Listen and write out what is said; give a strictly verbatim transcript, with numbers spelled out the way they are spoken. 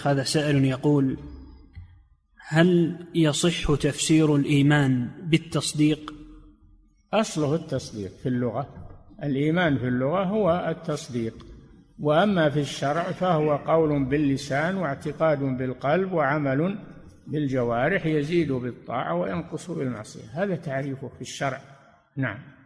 شيخ، هذا سائل يقول: هل يصح تفسير الإيمان بالتصديق؟ أصله التصديق في اللغة، الإيمان في اللغة هو التصديق، وأما في الشرع فهو قول باللسان واعتقاد بالقلب وعمل بالجوارح، يزيد بالطاعة وينقص بالمعصية. هذا تعريفه في الشرع. نعم.